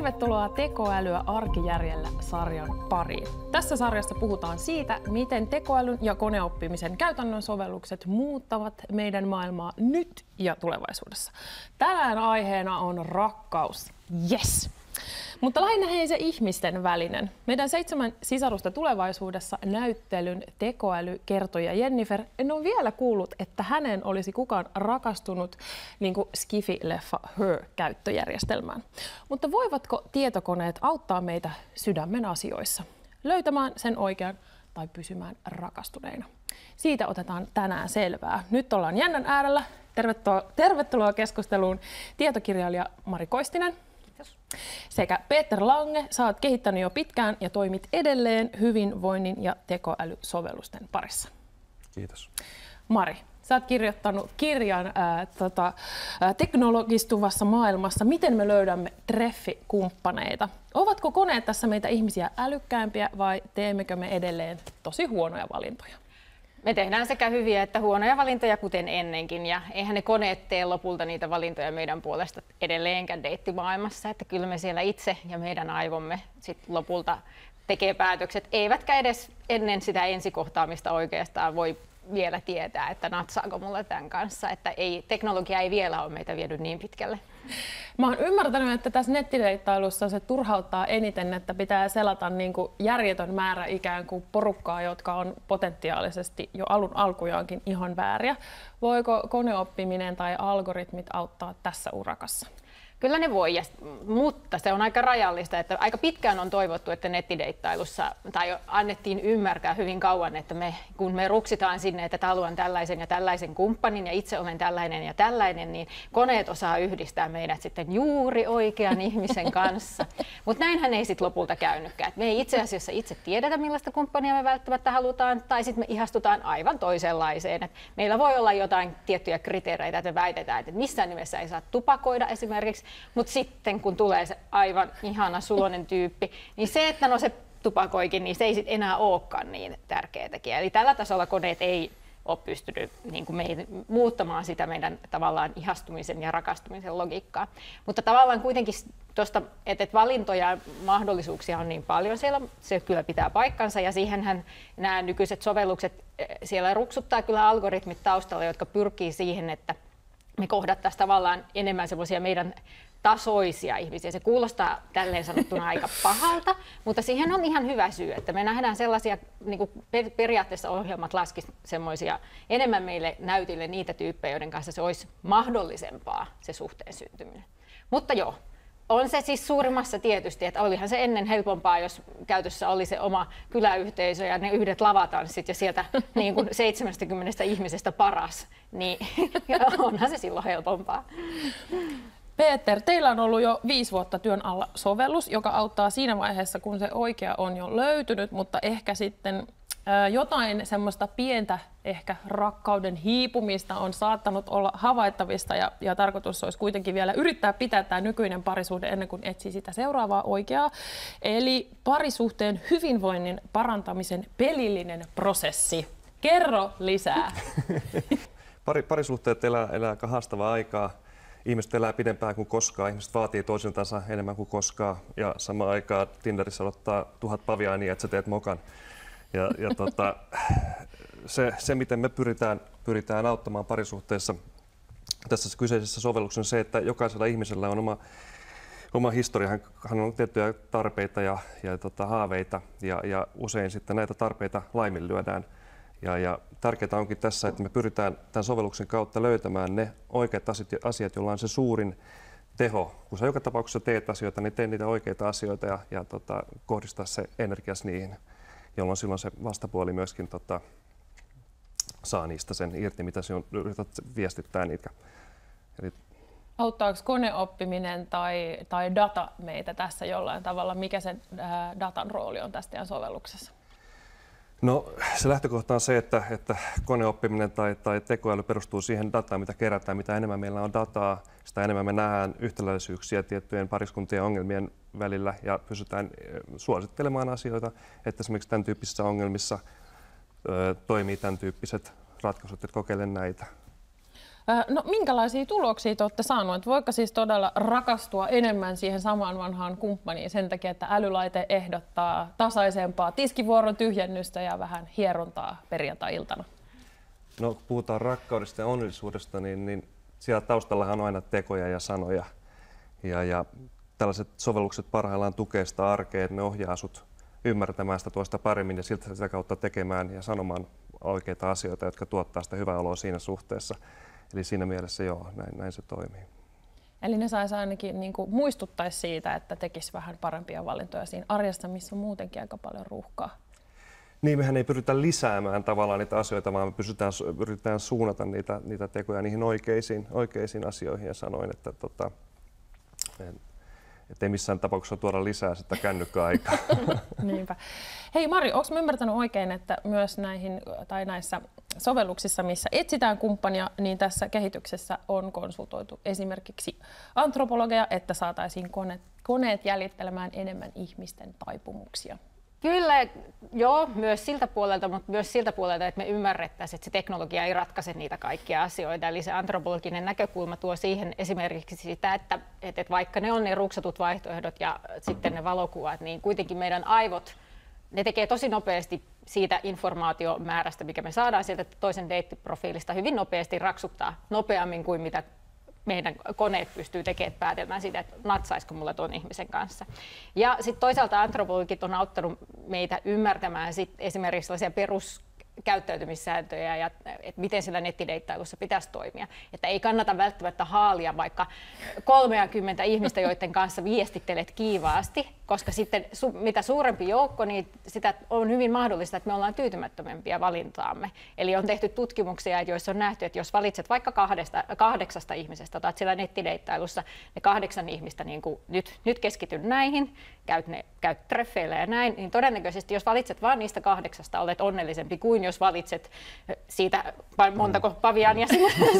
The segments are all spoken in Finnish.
Tervetuloa Tekoälyä arkijärjellä -sarjan pariin. Tässä sarjassa puhutaan siitä, miten tekoälyn ja koneoppimisen käytännön sovellukset muuttavat meidän maailmaa nyt ja tulevaisuudessa. Tänään aiheena on rakkaus. Yes! Mutta lähinnä hei se ihmisten välinen. Meidän 7 sisarusta tulevaisuudessa -näyttelyn tekoälykertoja Jennifer, en ole vielä kuullut, että hänen olisi kukaan rakastunut niin kuin Skifi-leffa Her-käyttöjärjestelmään. Mutta voivatko tietokoneet auttaa meitä sydämen asioissa, löytämään sen oikean tai pysymään rakastuneina? Siitä otetaan tänään selvää. Nyt ollaan jännän äärellä. Tervetuloa keskusteluun tietokirjailija Mari Koistinen. Sekä Peter Lange, sä oot kehittänyt jo pitkään ja toimit edelleen hyvinvoinnin ja tekoälysovellusten parissa. Kiitos. Mari, sä oot kirjoittanut kirjan teknologistuvassa maailmassa, miten me löydämme treffikumppaneita. Ovatko koneet tässä meitä ihmisiä älykkäämpiä vai teemmekö me edelleen tosi huonoja valintoja? Me tehdään sekä hyviä että huonoja valintoja, kuten ennenkin, ja eihän ne koneet tee lopulta niitä valintoja meidän puolesta edelleenkään deittimaailmassa, että kyllä me siellä itse ja meidän aivomme sit lopulta tekee päätökset, eivätkä edes ennen sitä ensikohtaamista oikeastaan voi vielä tietää, että natsaako mulla tämän kanssa, että teknologia ei vielä ole meitä vienyt niin pitkälle. Mä oon ymmärtänyt, että tässä nettideittailussa se turhauttaa eniten, että pitää selata niin kuin järjetön määrä ikään kuin porukkaa, jotka on potentiaalisesti jo alun alkujaankin ihan vääriä. Voiko koneoppiminen tai algoritmit auttaa tässä urakassa? Kyllä ne voi, mutta se on aika rajallista, että aika pitkään on toivottu, että nettideittailussa, tai annettiin ymmärtää hyvin kauan, että kun me ruksitaan sinne, että haluan tällaisen ja tällaisen kumppanin ja itse olen tällainen ja tällainen, niin koneet osaa yhdistää meidät sitten juuri oikean ihmisen kanssa. Mutta näinhän ei sitten lopulta käynytkään. Me ei itse asiassa itse tiedetä, millaista kumppania me välttämättä halutaan, tai sitten me ihastutaan aivan toisenlaiseen. Et meillä voi olla jotain tiettyjä kriteereitä, että me väitetään, että missään nimessä ei saa tupakoida esimerkiksi. Mutta sitten kun tulee se aivan ihana suloinen tyyppi, niin se, että no se tupakoikin, niin se ei sit enää olekaan niin tärkeä tekijä. Eli tällä tasolla koneet ei ole pystynyt niin kuin muuttamaan sitä meidän tavallaan ihastumisen ja rakastumisen logiikkaa. Mutta tavallaan kuitenkin tuosta, että valintoja ja mahdollisuuksia on niin paljon siellä, se kyllä pitää paikkansa ja siihenhän nämä nykyiset sovellukset, siellä ruksuttaa kyllä algoritmit taustalla, jotka pyrkii siihen, että me kohdattaisiin tavallaan enemmän semmoisia meidän tasoisia ihmisiä. Se kuulostaa tälleen sanottuna aika pahalta, mutta siihen on ihan hyvä syy, että me nähdään sellaisia, niin kuin periaatteessa ohjelmat laskisivat semmoisia enemmän meille näytille niitä tyyppejä, joiden kanssa se olisi mahdollisempaa se suhteen syntyminen. Mutta joo, on se siis suurimmassa tietysti, että olihan se ennen helpompaa, jos käytössä oli se oma kyläyhteisö ja ne yhdet lavatanssit ja sieltä niin kuin 70 ihmisestä paras, niin onhan se silloin helpompaa. Peter, teillä on ollut jo 5 vuotta työn alla sovellus, joka auttaa siinä vaiheessa, kun se oikea on jo löytynyt, mutta ehkä sitten jotain semmoista pientä ehkä rakkauden hiipumista on saattanut olla havaittavista ja tarkoitus olisi kuitenkin vielä yrittää pitää tämä nykyinen parisuhde ennen kuin etsii sitä seuraavaa oikeaa. Eli parisuhteen hyvinvoinnin parantamisen pelillinen prosessi. Kerro lisää. Parisuhteet elää aika haastavaa aikaa. Ihmiset elää pidempään kuin koskaan, ihmiset vaatii toisiltansa enemmän kuin koskaan ja samaan aikaan Tinderissä odottaa 1000 paviaania, että sä teet mokan. Se, miten me pyritään auttamaan parisuhteessa tässä kyseisessä sovelluksessa on se, että jokaisella ihmisellä on oma historia, hän on tiettyjä tarpeita ja haaveita ja usein sitten näitä tarpeita laiminlyödään. Ja tärkeää onkin tässä, että me pyritään tämän sovelluksen kautta löytämään ne oikeat asiat, joilla on se suurin teho. Kun sä joka tapauksessa teet asioita, niin tee niitä oikeita asioita ja kohdistaa se energias niihin, jolloin silloin se vastapuoli myöskin saa niistä sen irti, mitä sinä yrität viestittää niitä. Eli auttaako koneoppiminen tai data meitä tässä jollain tavalla? Mikä sen datan rooli on tässä teidän sovelluksessa? No se lähtökohta on se, että koneoppiminen tai tekoäly perustuu siihen dataan, mitä kerätään. Mitä enemmän meillä on dataa, sitä enemmän me nähdään yhtäläisyyksiä tiettyjen pariskuntien ongelmien välillä ja pystytään suosittelemaan asioita, että esimerkiksi tämän tyyppisissä ongelmissa toimii tämän tyyppiset ratkaisut, että kokeile näitä. No minkälaisia tuloksia te olette saaneet? Voiko siis todella rakastua enemmän siihen samaan vanhaan kumppaniin sen takia, että älylaite ehdottaa tasaisempaa tiskivuoron tyhjennystä ja vähän hierontaa perjantai-iltana? No kun puhutaan rakkaudesta ja onnellisuudesta, niin siellä taustallahan on aina tekoja ja sanoja. Ja tällaiset sovellukset parhaillaan tukee sitä arkea, että ne ohjaa sut ymmärtämään sitä toista paremmin ja sitä kautta tekemään ja sanomaan oikeita asioita, jotka tuottaa sitä hyvää oloa siinä suhteessa. Eli siinä mielessä joo, näin se toimii. Eli ne saisi ainakin niin kuin muistuttaisi siitä, että tekisi vähän parempia valintoja siinä arjessa, missä on muutenkin aika paljon ruuhkaa. Niin, mehän ei pyritä lisäämään tavallaan niitä asioita, vaan me pyritään suunnata niitä tekoja niihin oikeisiin asioihin ja sanoin, että ei missään tapauksessa tuoda lisää sitä kännykkäaikaa. Niinpä. Hei Mari, onko mä ymmärtänyt oikein, että myös näissä sovelluksissa, missä etsitään kumppania, niin tässä kehityksessä on konsultoitu esimerkiksi antropologeja, että saataisiin koneet jäljittelemään enemmän ihmisten taipumuksia? Kyllä, joo, myös siltä puolelta, mutta myös siltä puolelta, että me ymmärrettäisiin, että se teknologia ei ratkaise niitä kaikkia asioita. Eli se antropologinen näkökulma tuo siihen esimerkiksi sitä, että vaikka ne on ne ruksatut vaihtoehdot ja sitten ne valokuvat, niin kuitenkin meidän aivot, ne tekee tosi nopeasti siitä informaatiomäärästä, mikä me saadaan sieltä toisen deittiprofiilista, hyvin nopeasti raksuttaa nopeammin kuin mitä meidän koneet pystyy tekemään päätelmään siitä, että natsaisiko mulla tuon ihmisen kanssa. Ja sitten toisaalta antropologit on auttanut meitä ymmärtämään esimerkiksi sellaisia peruskäyttäytymissääntöjä ja että miten sillä nettideittailussa pitäisi toimia. Että ei kannata välttämättä haalia vaikka 30 ihmistä, joiden kanssa viestittelet kiivaasti, koska sitten mitä suurempi joukko, niin sitä on hyvin mahdollista, että me ollaan tyytymättömämpiä valintaamme. Eli on tehty tutkimuksia, joissa on nähty, että jos valitset vaikka 8 ihmisestä, otat siellä nettideittailussa ne 8 ihmistä, niin kuin nyt keskityn näihin, käyt treffeillä ja näin, niin todennäköisesti jos valitset vain niistä 8, olet onnellisempi kuin jos valitset siitä, montako paviaania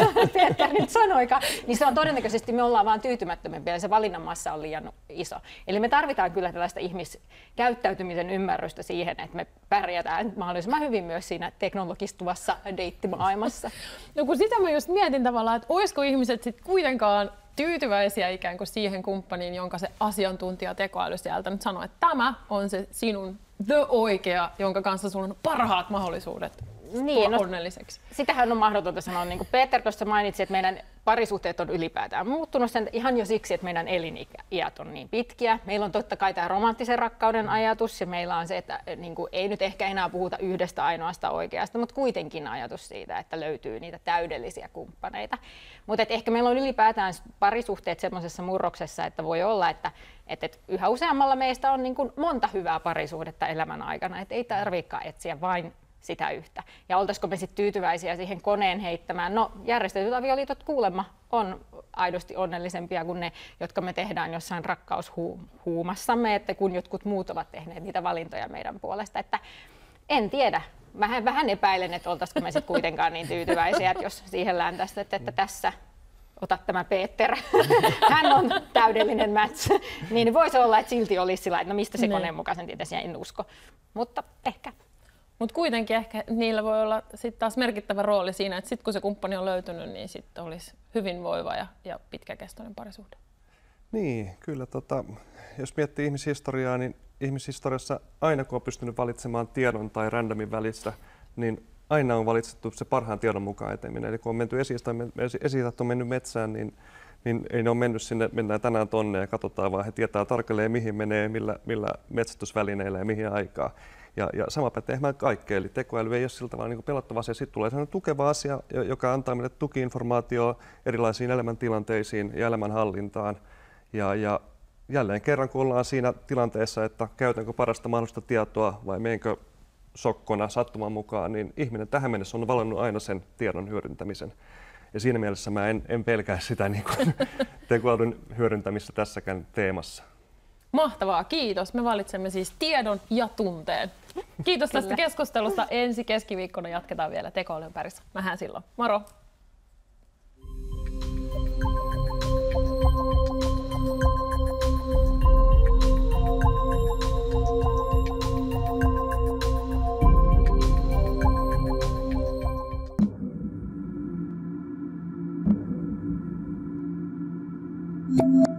Peter nyt sanoikaan, niin se on todennäköisesti me ollaan vaan tyytymättömämpiä ja se valinnan massa on liian iso. Eli me tarvitaan kyllä tällaista ihmiskäyttäytymisen ymmärrystä siihen, että me pärjätään mahdollisimman hyvin myös siinä teknologistuvassa deittimaailmassa. No kun sitä mä just mietin tavallaan, että olisiko ihmiset sitten kuitenkaan tyytyväisiä ikään kuin siihen kumppaniin, jonka se asiantuntija tekoäly sieltä nyt sanoo, että tämä on se sinun oikea, jonka kanssa sulla on parhaat mahdollisuudet tulla onnelliseksi. Sitähän on mahdotonta sanoa. Niin kuin Peter tuossa mainitsi, että meidän parisuhteet on ylipäätään muuttunut sen ihan jo siksi, että meidän eliniät on niin pitkiä. Meillä on totta kai tämä romanttisen rakkauden ajatus ja meillä on se, että niin kuin, ei nyt ehkä enää puhuta yhdestä ainoasta oikeasta, mutta kuitenkin ajatus siitä, että löytyy niitä täydellisiä kumppaneita. Mutta ehkä meillä on ylipäätään parisuhteet semmoisessa murroksessa, että voi olla, että yhä useammalla meistä on niin kuin monta hyvää parisuhdetta elämän aikana, että ei tarvitsekaan etsiä vain sitä yhtä. Ja oltaisiko me sitten tyytyväisiä siihen koneen heittämään? No, järjestetyt avioliitot kuulemma on aidosti onnellisempia kuin ne, jotka me tehdään jossain rakkaushuumassamme, että kun jotkut muut ovat tehneet niitä valintoja meidän puolesta. Että en tiedä. Vähän epäilen, että oltaisiko me sitten kuitenkaan niin tyytyväisiä, että jos siihen läntästä, että tässä ota tämä Peter, hän on täydellinen match, niin voisi olla, että silti olisi sillä, että no mistä se koneen mukaisen tietäisi, en usko. Mutta ehkä. Mutta kuitenkin ehkä niillä voi olla sit taas merkittävä rooli siinä, että sit kun se kumppani on löytynyt, niin sitten olisi hyvinvoiva ja pitkäkestoinen parisuhde. Niin, kyllä. Jos miettii ihmishistoriaa, niin ihmishistoriassa aina kun on pystynyt valitsemaan tiedon tai randomin välissä, niin aina on valitsettu se parhaan tiedon mukaan eteminen. Eli kun on menty esi-isät on mennyt metsään, niin ei ne ole mennyt sinne, mennään tänään tonne ja katsotaan, vaan he tietää tarkalleen mihin menee, millä metsästysvälineillä ja mihin aikaa. Ja sama pätee kaikkeen, eli tekoäly ei ole sillä tavalla niin pelottava asia. Sitten tulee sellainen tukeva asia, joka antaa meille tuki-informaatiota erilaisiin elämäntilanteisiin ja elämänhallintaan. Ja jälleen kerran, kun ollaan siinä tilanteessa, että käytänkö parasta mahdollista tietoa vai meenkö sokkona sattuman mukaan, niin ihminen tähän mennessä on valinnut aina sen tiedon hyödyntämisen. Ja siinä mielessä mä en pelkää sitä niin kuin tekoälyn hyödyntämistä tässäkään teemassa. Mahtavaa, kiitos. Me valitsemme siis tiedon ja tunteen. Kiitos tästä keskustelusta. Ensi keskiviikkona jatketaan vielä tekoälyn parissa. Nähdään silloin. Moro! Thank you.